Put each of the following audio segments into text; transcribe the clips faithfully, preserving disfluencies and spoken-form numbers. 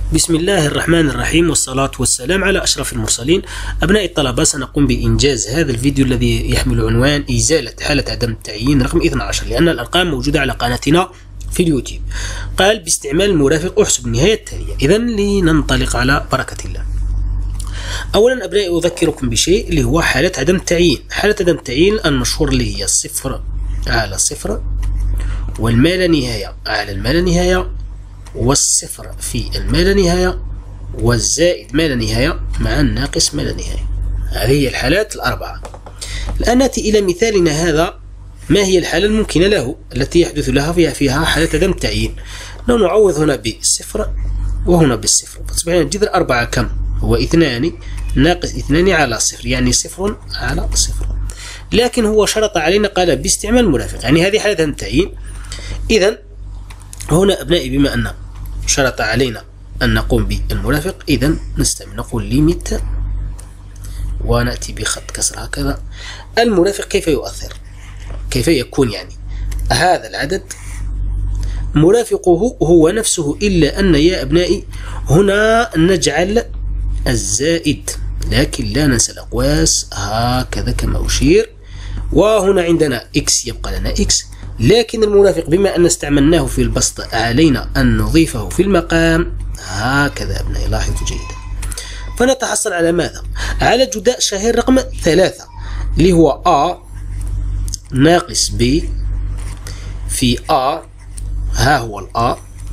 بسم الله الرحمن الرحيم، والصلاة والسلام على أشرف المرسلين. أبناء الطلبة، سنقوم بإنجاز هذا الفيديو الذي يحمل عنوان إزالة حالة عدم التعيين رقم اثني عشر، لأن الأرقام موجودة على قناتنا في اليوتيوب. قال باستعمال المرافق أحسب النهاية التالية. إذا لننطلق على بركة الله. أولا أبنائي، أذكركم بشيء اللي هو حالة عدم التعيين. حالة عدم التعيين المشهور اللي هي الصفر على صفر، والما لا نهاية على الما لا نهاية، والصفر في الما لا نهاية، والزائد ما لا نهاية مع الناقص ما لا نهاية. هذه هي الحالات الأربعة. الآن نأتي إلى مثالنا هذا. ما هي الحالة الممكنة له التي يحدث لها فيها فيها حالة عدم التعيين؟ لو نعوض هنا بالصفر وهنا بالصفر، فتصبح لنا الجذر أربعة كم؟ هو اثنان ناقص اثنان على صفر، يعني صفر على صفر. لكن هو شرط علينا، قال باستعمال المرافق، يعني هذه حالة عدم التعيين. إذا هنا أبنائي، بما أن شرط علينا أن نقوم بالمرافق، إذا نستعمل نقول ليميت ونأتي بخط كسر هكذا. المرافق كيف يؤثر؟ كيف يكون؟ يعني هذا العدد مرافقه هو نفسه، إلا أن يا أبنائي هنا نجعل الزائد، لكن لا ننسى الأقواس هكذا كما أشير. وهنا عندنا إكس، يبقى لنا إكس، لكن المرافق بما أن استعملناه في البسط علينا أن نضيفه في المقام هكذا. أبنائي لاحظوا جيدا. فنتحصل على ماذا؟ على جداء شهير رقم ثلاثة، اللي هو A ناقص B في A، ها هو الA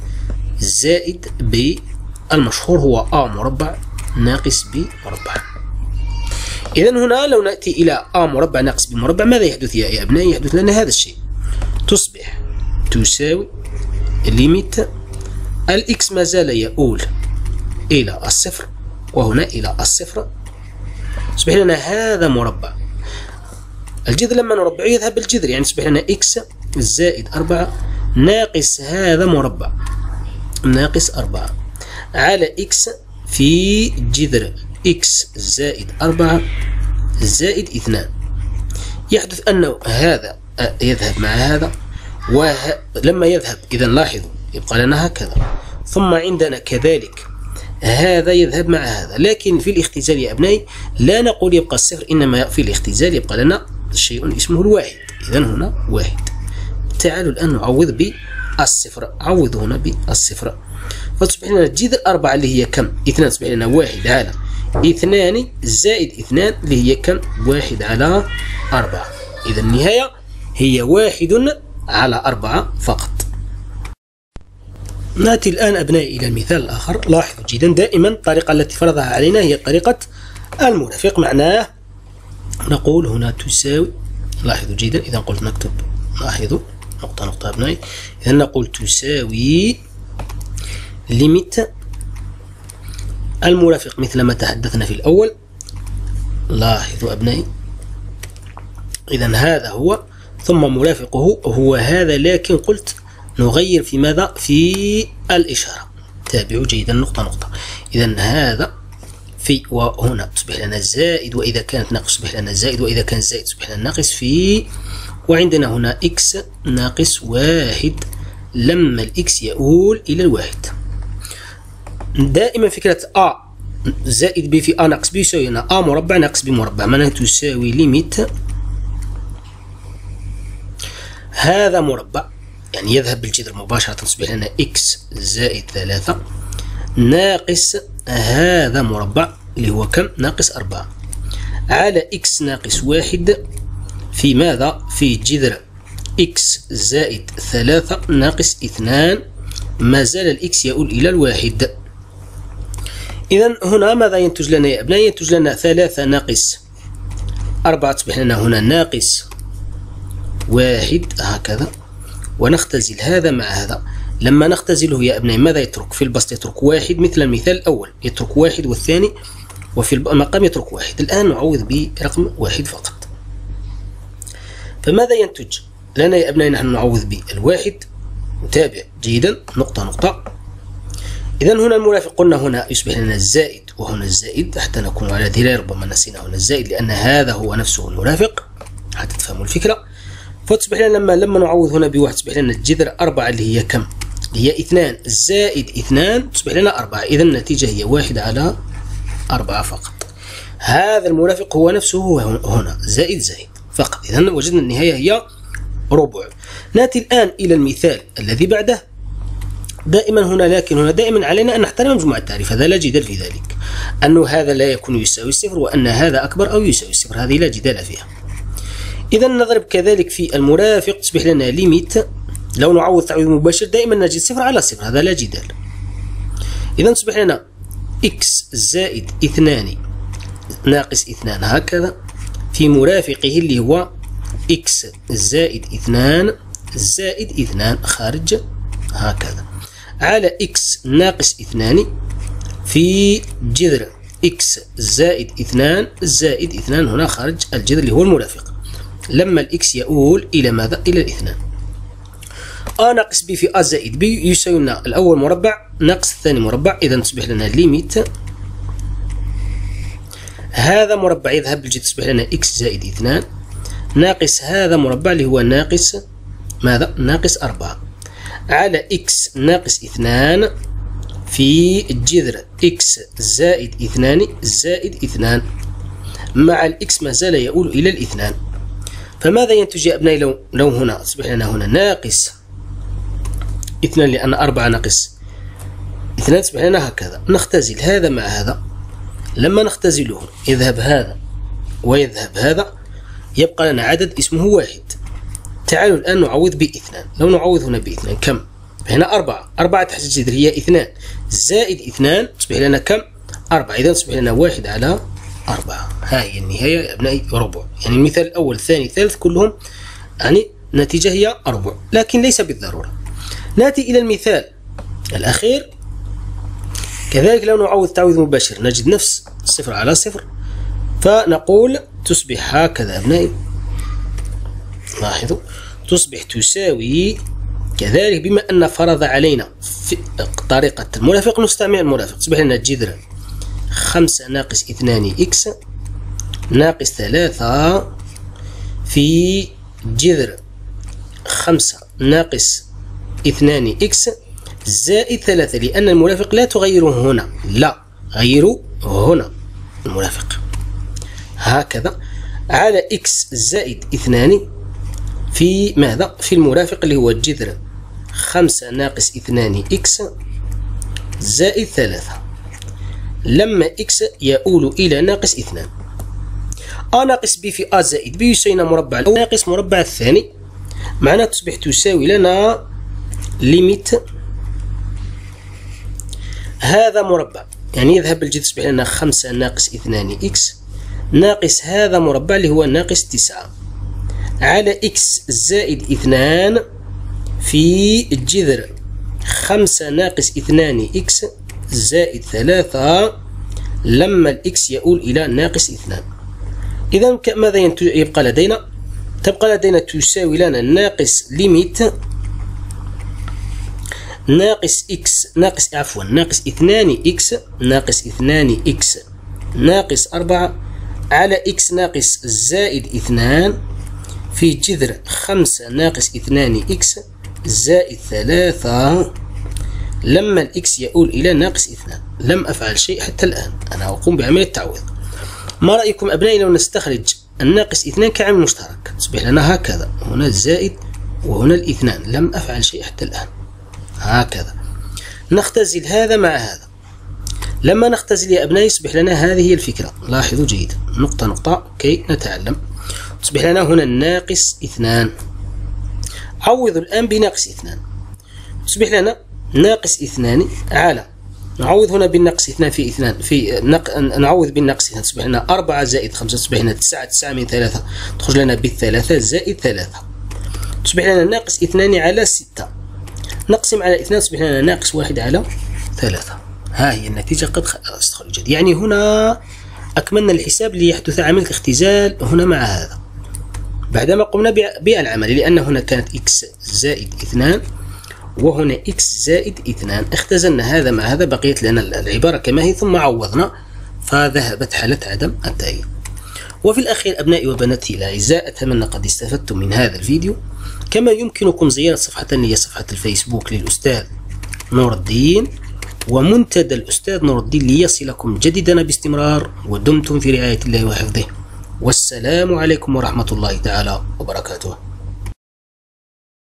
زائد B المشهور هو A مربع ناقص B مربع. إذا هنا لو نأتي إلى A مربع ناقص B مربع، ماذا يحدث يا أبنائي؟ يحدث لنا هذا الشيء. تصبح تساوي ليميت الإكس ما زال يؤول إلى الصفر، وهنا إلى الصفر، تصبح لنا هذا مربع. الجذر لما نربعه يذهب بالجذر، يعني تصبح لنا إكس زائد أربعة ناقص هذا مربع ناقص أربعة على إكس في جذر إكس زائد أربعة زائد اثنان. يحدث أنه هذا يذهب مع هذا، ولما يذهب إذا لاحظوا يبقى لنا هكذا، ثم عندنا كذلك هذا يذهب مع هذا. لكن في الاختزال يا أبنائي لا نقول يبقى الصفر، إنما في الاختزال يبقى لنا شيء اسمه الواحد. إذا هنا واحد. تعالوا الآن نعوض بالصفر. عوض هنا بالصفر، فتصبح لنا الجذر أربعة اللي هي كم؟ اثنان. تصبح لنا واحد على اثنان زائد اثنان اللي هي كم؟ واحد على أربعة. إذا النهاية هي واحد على أربعة فقط. نأتي الآن أبنائي إلى المثال الآخر. لاحظوا جيدا، دائما الطريقة التي فرضها علينا هي طريقة المرافق. معناه نقول هنا تساوي، لاحظوا جيدا، إذا قلت نكتب، لاحظوا نقطة نقطة أبنائي، إذا نقول تساوي ليميت المرافق مثل ما تحدثنا في الأول. لاحظوا أبنائي، إذا هذا هو، ثم مرافقه هو هذا، لكن قلت نغير في ماذا؟ في الإشارة. تابعوا جيدا نقطة نقطة. إذا هذا في، وهنا تصبح لنا الزائد، وإذا كانت ناقص تصبح لنا الزائد، وإذا كان زائد تصبح لنا ناقص في، وعندنا هنا إكس ناقص واحد لما الإكس يؤول إلى الواحد. دائما فكرة A زائد B في A ناقص B يساوي هنا A مربع ناقص B مربع، معناها تساوي ليميت هذا مربع، يعني يذهب بالجذر مباشرة، تصبح لنا إكس زائد ثلاثة ناقص هذا مربع اللي هو كم؟ ناقص أربعة على إكس ناقص واحد في ماذا؟ في جذر إكس زائد ثلاثة ناقص اثنان، ما زال الإكس يؤول إلى الواحد. إذا هنا ماذا ينتج لنا يا أبنائي؟ ينتج لنا ثلاثة ناقص أربعة، تصبح لنا هنا ناقص واحد هكذا، ونختزل هذا مع هذا. لما نختزله يا أبنائي ماذا يترك؟ في البسط يترك واحد مثل المثال الأول، يترك واحد، والثاني وفي المقام يترك واحد. الآن نعوض برقم واحد فقط. فماذا ينتج لنا يا أبنائي؟ نحن نعوض بالواحد. نتابع جيدا نقطة نقطة. إذا هنا المرافق قلنا هنا يصبح لنا الزائد وهنا الزائد، حتى نكون على دراية، ربما نسينا هنا الزائد لأن هذا هو نفسه المرافق حتى تفهموا الفكرة. فتصبح لنا لما لما نعوض هنا بواحد تصبح لنا الجذر أربعة اللي هي كم؟ هي اثنان زائد اثنان تصبح لنا أربعة، إذا النتيجة هي واحد على أربعة فقط. هذا المرافق هو نفسه هنا زائد زائد فقط، إذا وجدنا النهاية هي ربع. نأتي الآن إلى المثال الذي بعده. دائما هنا لكن هنا دائما علينا أن نحترم مجموع التعريف، هذا لا جدال في ذلك، أنه هذا لا يكون يساوي الصفر وأن هذا أكبر أو يساوي الصفر، هذه لا جدال فيها. إذا نضرب كذلك في المرافق، تصبح لنا ليميت، لو نعوض تعويض مباشر دائما نجد صفر على صفر، هذا لا جدال. إذا تصبح لنا إكس زائد اثنان ناقص اثنان هكذا في مرافقه اللي هو إكس زائد اثنان زائد اثنان خارج هكذا على إكس ناقص اثنان في جذر إكس زائد اثنان زائد اثنان هنا خارج الجذر اللي هو المرافق، لما الإكس يؤول إلى ماذا؟ إلى الاثنان. أ ناقص ب في أ زائد ب يساوي لنا الأول مربع ناقص الثاني مربع، إذا تصبح لنا ليميت هذا مربع يذهب بالجذر، تصبح لنا إكس زائد اثنان ناقص هذا مربع اللي هو ناقص ماذا؟ ناقص أربعة على إكس ناقص اثنان في جذر إكس زائد اثنان زائد اثنان، مع الإكس ما زال يؤول إلى الاثنان. فماذا ينتج يا أبنائي لو لو هنا تصبح لنا هنا ناقص اثنان، لأن أربعة ناقص اثنان تصبح لنا هكذا. نختزل هذا مع هذا، لما نختزله يذهب هذا ويذهب هذا، يبقى لنا عدد اسمه واحد. تعالوا الآن نعوض باثنان، لو نعوض هنا باثنان كم؟ هنا أربعة، أربعة تحت الجذر هي اثنان زائد اثنان تصبح لنا كم؟ أربعة، إذا تصبح لنا واحد على أربعة. ها هي النهاية يا أبنائي ربع، يعني المثال الأول الثاني الثالث كلهم يعني النتيجة هي ربع، لكن ليس بالضرورة. نأتي إلى المثال الأخير، كذلك لو نعوض تعويض مباشر نجد نفس صفر على صفر، فنقول تصبح هكذا أبنائي، لاحظوا تصبح تساوي كذلك، بما أن فرض علينا في طريقة المرافق نستعمل المرافق، تصبح لنا جذر خمسة ناقص اثنان إكس ناقص ثلاثة في جذر خمسة ناقص اثنان إكس زائد ثلاثة، لأن المرافق لا تغيره هنا، لا غيروا هنا المرافق هكذا على إكس زائد اثنان في ماذا؟ في المرافق اللي هو الجذر خمسة ناقص اثنان إكس زائد ثلاثة، لما إكس يؤول إلى ناقص اثنان. أ ناقص ب في أ زائد ب يساوي مربع الأول ناقص مربع الثاني، معناها تصبح تساوي لنا ليميت هذا مربع، يعني يذهب الجذر تصبح لنا خمسة ناقص اثنان إكس ناقص هذا مربع اللي هو ناقص تسعة على إكس زائد اثنان في جذر خمسة ناقص اثنان إكس زائد ثلاثة، لما الإكس يؤول إلى ناقص اثنان. إذا ماذا يبقى لدينا؟ تبقى لدينا تساوي لنا ناقص ليميت ناقص إكس ناقص عفوا ناقص اثنان إكس ناقص اثنان إكس ناقص أربعة على إكس ناقص زائد اثنان في جذر خمسة ناقص اثنان إكس زائد ثلاثة، لما الإكس يؤول إلى ناقص اثنان. لم أفعل شيء حتى الآن، أنا أقوم بعملية التعويض. ما رأيكم أبنائي لو نستخرج الناقص اثنان كعامل مشترك؟ تصبح لنا هكذا، هنا الزائد وهنا الاثنان، لم أفعل شيء حتى الآن هكذا. نختزل هذا مع هذا، لما نختزل يا أبنائي يصبح لنا هذه هي الفكرة، لاحظوا جيدا نقطة نقطة كي نتعلم. تصبح لنا هنا الناقص اثنان، عوضوا الآن بناقص اثنان، تصبح لنا ناقص اثنان على، نعوض هنا بالناقص اثنان في اثنان في نق... نعوض بالناقص اثنان تصبح لنا أربعة زائد خمسة تصبح لنا تسعة، تسعة من ثلاثة تخرج لنا بالثلاثة زائد ثلاثة، تصبح لنا ناقص اثنان على ستة، نقسم على اثنان تصبح لنا ناقص واحد على ثلاثة. ها هي النتيجة قد استخرجت، يعني هنا أكملنا الحساب ليحدث عملية الاختزال هنا مع هذا بعدما قمنا بالعمل، لأن هنا كانت إكس زائد اثنان وهنا إكس زائد اثنان، اختزلنا هذا مع هذا بقيت لنا العبارة كما هي ثم عوضنا فذهبت حالة عدم التغيير. وفي الأخير أبنائي وبناتي الأعزاء، أتمنى قد استفدتم من هذا الفيديو، كما يمكنكم زيارة صفحتنا هي صفحة الفيسبوك للأستاذ نور الدين، ومنتدى الأستاذ نور الدين ليصلكم جديدنا باستمرار، ودمتم في رعاية الله وحفظه، والسلام عليكم ورحمة الله تعالى وبركاته.